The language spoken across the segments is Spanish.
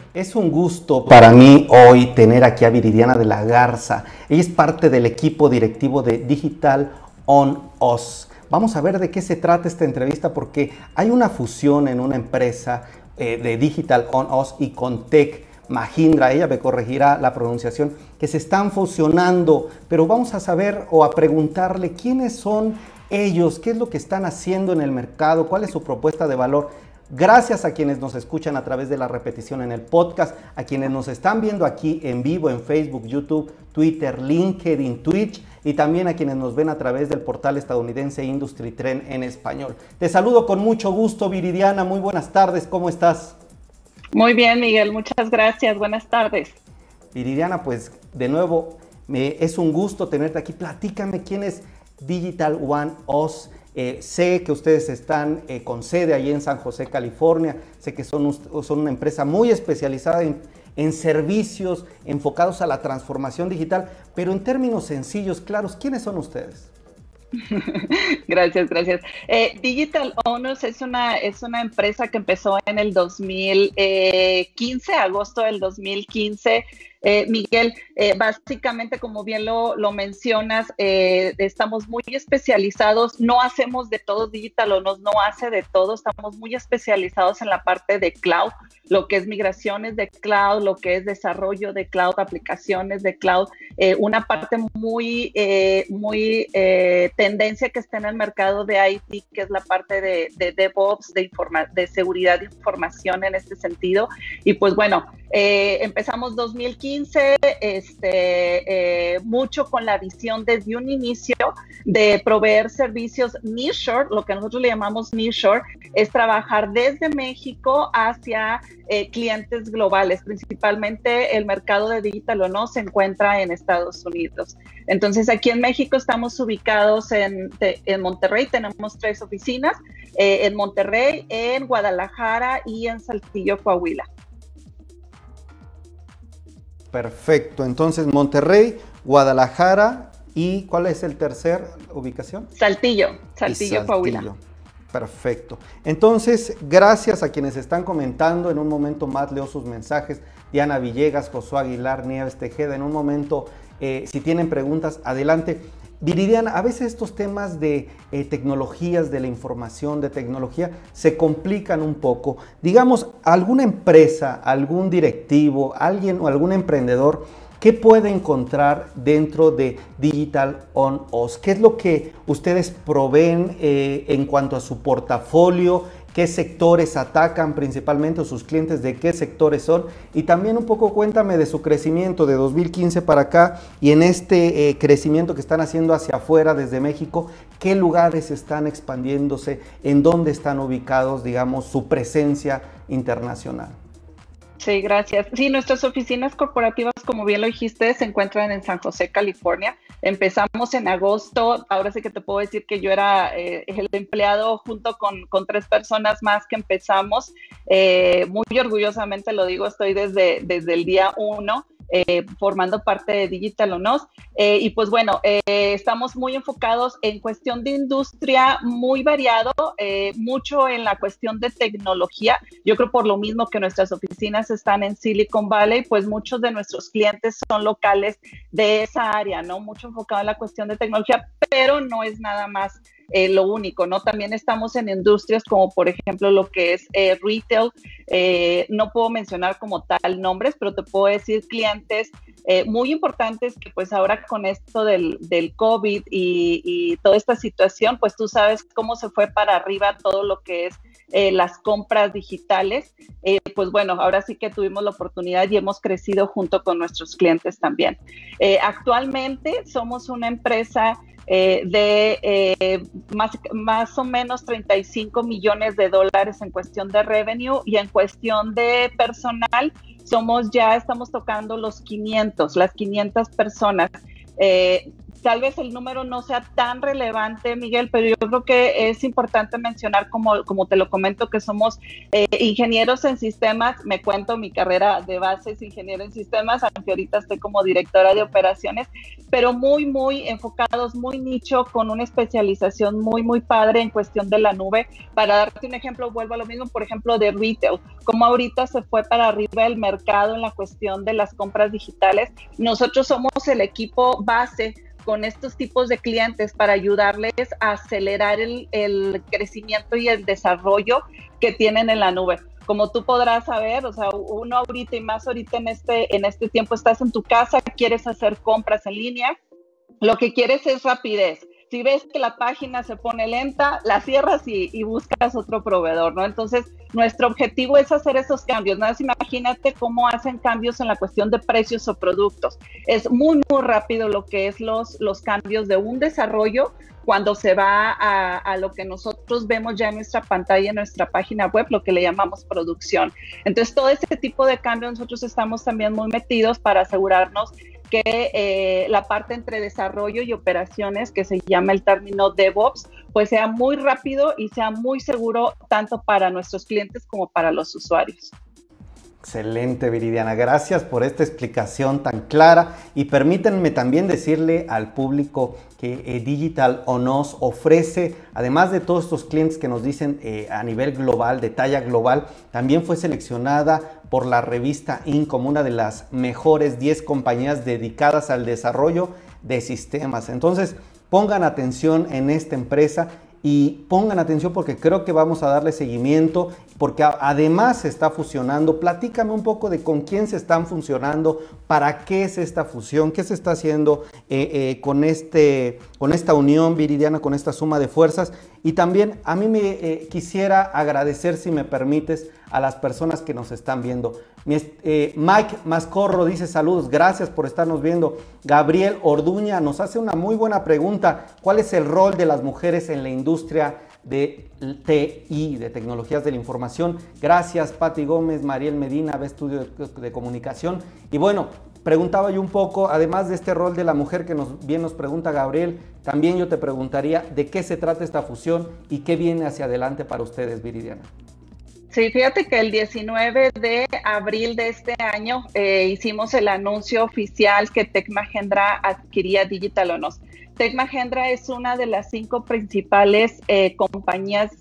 Es un gusto para mí hoy tener aquí a Viridiana de la Garza. Ella es parte del equipo directivo de Digital On Us. Vamos a ver de qué se trata esta entrevista porque hay una fusión en una empresa de Digital On Us y con Tech Mahindra, ella me corregirá la pronunciación, que se están fusionando, pero vamos a saber o a preguntarle quiénes son ellos, qué es lo que están haciendo en el mercado, cuál es su propuesta de valor. Gracias a quienes nos escuchan a través de la repetición en el podcast, a quienes nos están viendo aquí en vivo en Facebook, YouTube, Twitter, LinkedIn, Twitch y también a quienes nos ven a través del portal estadounidense Industry Trend en español. Te saludo con mucho gusto, Viridiana. Muy buenas tardes, ¿cómo estás? Muy bien, Miguel, muchas gracias. Buenas tardes. Viridiana, pues de nuevo es un gusto tenerte aquí. Platícame quién es Digital On Us. Sé que ustedes están con sede allí en San José, California. Sé que son una empresa muy especializada en servicios enfocados a la transformación digital, pero en términos sencillos, claros, ¿quiénes son ustedes? Gracias. Digital On Us es una empresa que empezó en el 2015, agosto del 2015. Miguel, básicamente, como bien lo mencionas, estamos muy especializados, no hacemos de todo. Digital On Us no hace de todo, estamos muy especializados en la parte de cloud, lo que es migraciones de cloud, lo que es desarrollo de cloud, aplicaciones de cloud, una parte muy tendencia que está en el mercado de IT, que es la parte de DevOps, de seguridad de información en este sentido. Y pues bueno, empezamos 2015, mucho con la visión desde un inicio de proveer servicios nearshore. Lo que nosotros le llamamos nearshore es trabajar desde México hacia clientes globales. Principalmente el mercado de Digital On Us se encuentra en Estados Unidos. Entonces aquí en México estamos ubicados en Monterrey, tenemos 3 oficinas, en Monterrey, en Guadalajara y en Saltillo, Coahuila. Perfecto, entonces Monterrey, Guadalajara y ¿cuál es el tercer ubicación? Saltillo, Coahuila. Perfecto. Entonces, gracias a quienes están comentando. En un momento más leo sus mensajes. Diana Villegas, Josué Aguilar, Nieves Tejeda. En un momento, si tienen preguntas, adelante. Viridiana, a veces estos temas de tecnologías, de la información, de tecnología, se complican un poco. Digamos, alguna empresa, algún directivo, alguien o algún emprendedor, ¿qué puede encontrar dentro de Digital On Us? ¿Qué es lo que ustedes proveen en cuanto a su portafolio? ¿Qué sectores atacan principalmente, o sus clientes de qué sectores son? Y también un poco cuéntame de su crecimiento de 2015 para acá y en este crecimiento que están haciendo hacia afuera desde México, ¿qué lugares están expandiéndose? ¿En dónde están ubicados, digamos, su presencia internacional? Sí, gracias. Sí, nuestras oficinas corporativas, como bien lo dijiste, se encuentran en San José, California. Empezamos en agosto. Ahora sí que te puedo decir que yo era el empleado junto con 3 personas más que empezamos. Muy orgullosamente lo digo, estoy desde el día 1. Formando parte de Digital On Us. Y pues bueno, estamos muy enfocados en cuestión de industria, muy variado, mucho en la cuestión de tecnología. Yo creo por lo mismo que nuestras oficinas están en Silicon Valley, pues muchos de nuestros clientes son locales de esa área, ¿no? Mucho enfocado en la cuestión de tecnología, pero no es nada más lo único, ¿no? También estamos en industrias como por ejemplo lo que es retail. No puedo mencionar como tal nombres, pero te puedo decir clientes muy importantes que pues ahora con esto del COVID y toda esta situación, pues tú sabes cómo se fue para arriba todo lo que es las compras digitales. Pues bueno, ahora sí que tuvimos la oportunidad y hemos crecido junto con nuestros clientes también. Actualmente somos una empresa de más o menos 35 millones de dólares en cuestión de revenue, y en cuestión de personal estamos tocando las 500 personas. Tal vez el número no sea tan relevante, Miguel, pero yo creo que es importante mencionar, como te lo comento, que somos ingenieros en sistemas. Me cuento, mi carrera de base es ingeniero en sistemas, aunque ahorita estoy como directora de operaciones, pero muy enfocados, muy nicho, con una especialización muy padre en cuestión de la nube. Para darte un ejemplo, vuelvo a lo mismo, por ejemplo, de retail, como ahorita se fue para arriba el mercado en la cuestión de las compras digitales. Nosotros somos el equipo base con estos tipos de clientes para ayudarles a acelerar el crecimiento y el desarrollo que tienen en la nube. Como tú podrás saber, o sea, uno ahorita y más ahorita en este tiempo, estás en tu casa, quieres hacer compras en línea, lo que quieres es rapidez. Si ves que la página se pone lenta, la cierras y buscas otro proveedor, ¿no? Entonces, nuestro objetivo es hacer esos cambios. Nada más imagínate cómo hacen cambios en la cuestión de precios o productos. Es muy rápido lo que es los cambios de un desarrollo cuando se va a lo que nosotros vemos ya en nuestra pantalla, en nuestra página web, lo que le llamamos producción. Entonces, todo ese tipo de cambios nosotros estamos también muy metidos para asegurarnos que la parte entre desarrollo y operaciones, que se llama el término DevOps, pues sea muy rápido y sea muy seguro tanto para nuestros clientes como para los usuarios. Excelente, Viridiana. Gracias por esta explicación tan clara y permítanme también decirle al público que Digital On Us ofrece, además de todos estos clientes que nos dicen a nivel global, de talla global, también fue seleccionada por la revista Inc. como una de las mejores 10 compañías dedicadas al desarrollo de sistemas. Entonces, pongan atención en esta empresa y pongan atención porque creo que vamos a darle seguimiento, porque además se está fusionando. Platícame un poco de con quién se están fusionando, para qué es esta fusión, qué se está haciendo con esta unión, Viridiana, con esta suma de fuerzas. Y también a mí me quisiera agradecer, si me permites, a las personas que nos están viendo. Mike Mascorro dice saludos, gracias por estarnos viendo. Gabriel Orduña nos hace una muy buena pregunta. ¿Cuál es el rol de las mujeres en la industria de TI, de tecnologías de la información? Gracias, Pati Gómez, Mariel Medina, de Estudio de Comunicación. Y bueno, preguntaba yo un poco, además de este rol de la mujer que bien nos pregunta Gabriel, también yo te preguntaría de qué se trata esta fusión y qué viene hacia adelante para ustedes, Viridiana. Sí, fíjate que el 19 de abril de este año hicimos el anuncio oficial que Tech Mahindra adquiría Digital On Us. Tech Mahindra es una de las 5 principales compañías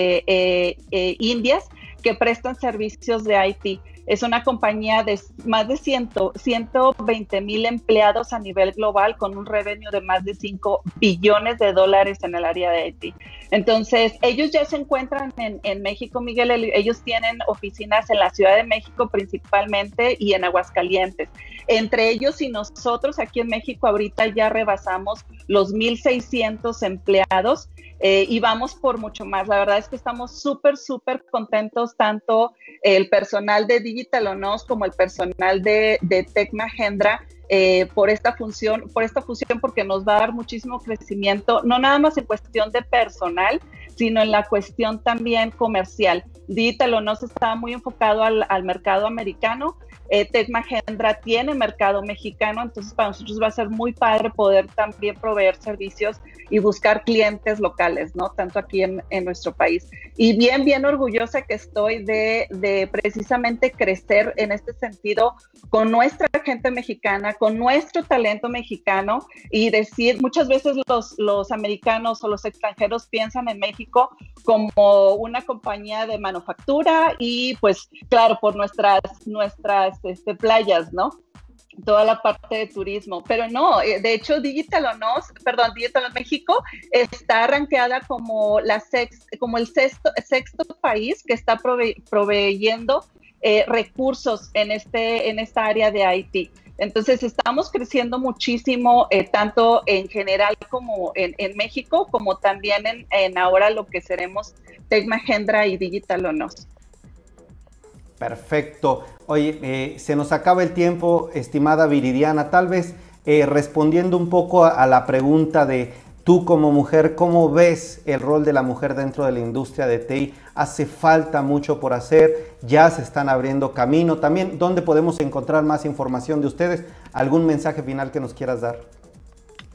indias que prestan servicios de IT. Es una compañía de más de 120,000 empleados a nivel global, con un revenue de más de $5 billones en el área de IT. Entonces, ellos ya se encuentran en México, Miguel. Ellos tienen oficinas en la Ciudad de México principalmente y en Aguascalientes. Entre ellos y nosotros aquí en México ahorita ya rebasamos los 1,600 empleados y vamos por mucho más. La verdad es que estamos súper contentos, tanto el personal de Digital On Us como el personal de Tech Mahindra, por esta fusión, porque nos va a dar muchísimo crecimiento, no nada más en cuestión de personal, sino en la cuestión también comercial. Digital On Us está muy enfocado al mercado americano. Tech Mahindra tiene mercado mexicano, entonces para nosotros va a ser muy padre poder también proveer servicios y buscar clientes locales, ¿no? Tanto aquí en nuestro país. Y bien orgullosa que estoy de precisamente crecer en este sentido con nuestra gente mexicana, con nuestro talento mexicano, y decir, muchas veces los americanos o los extranjeros piensan en México como una compañía de manufactura y pues claro, por nuestras playas, ¿no? Toda la parte de turismo, pero no, de hecho Digital On México está rankeada como el sexto país que está proveyendo recursos en esta área de IT. Entonces estamos creciendo muchísimo, tanto en general como en México, como también en ahora lo que seremos Tech Mahindra y Digital On Us. Perfecto. Oye, se nos acaba el tiempo, estimada Viridiana. Tal vez respondiendo un poco a la pregunta de tú como mujer, ¿cómo ves el rol de la mujer dentro de la industria de TI? Hace falta mucho por hacer, ya se están abriendo camino. También, ¿dónde podemos encontrar más información de ustedes? ¿Algún mensaje final que nos quieras dar?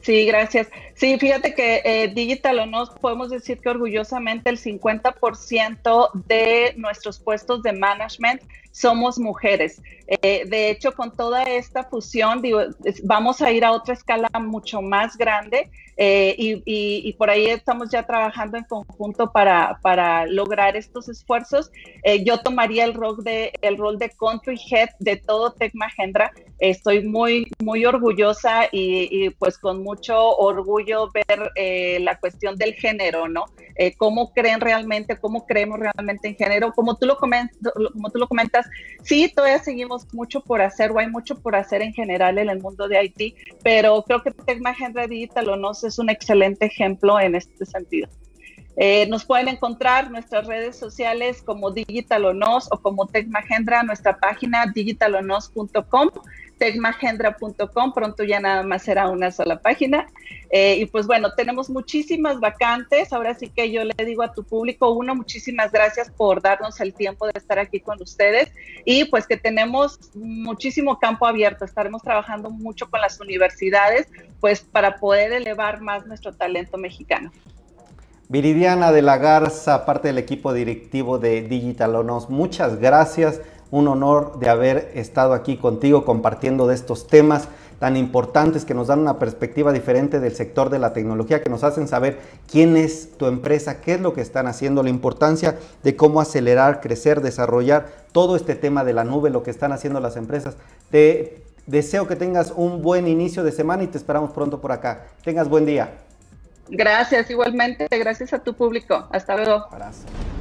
Sí, gracias. Sí, fíjate que Digital o no, podemos decir que orgullosamente el 50% de nuestros puestos de management somos mujeres. De hecho, con toda esta fusión, digo, vamos a ir a otra escala mucho más grande y por ahí estamos ya trabajando en conjunto para lograr estos esfuerzos. Yo tomaría el rol de Country Head de todo Tech Mahindra. Estoy muy, muy orgullosa y pues con mucho orgullo ver la cuestión del género, ¿no? Cómo creemos realmente en género. Como tú lo comentas, sí, todavía seguimos mucho por hacer, o hay mucho por hacer en general en el mundo de IT, pero creo que Tech Mahindra Digital o no es un excelente ejemplo en este sentido. Nos pueden encontrar en nuestras redes sociales como Digital o Nos o como Tech Mahindra, nuestra página digitalonos.com, techmahindra.com, pronto ya nada más será una sola página. Y pues bueno, tenemos muchísimas vacantes. Ahora sí que yo le digo a tu público, uno, muchísimas gracias por darnos el tiempo de estar aquí con ustedes y pues que tenemos muchísimo campo abierto. Estaremos trabajando mucho con las universidades pues para poder elevar más nuestro talento mexicano. Viridiana de la Garza, parte del equipo directivo de Digital o Nos, muchas gracias. Un honor de haber estado aquí contigo compartiendo de estos temas tan importantes que nos dan una perspectiva diferente del sector de la tecnología, que nos hacen saber quién es tu empresa, qué es lo que están haciendo, la importancia de cómo acelerar, crecer, desarrollar todo este tema de la nube, lo que están haciendo las empresas. Te deseo que tengas un buen inicio de semana y te esperamos pronto por acá. Tengas buen día. Gracias, igualmente. Gracias a tu público. Hasta luego. Abrazo.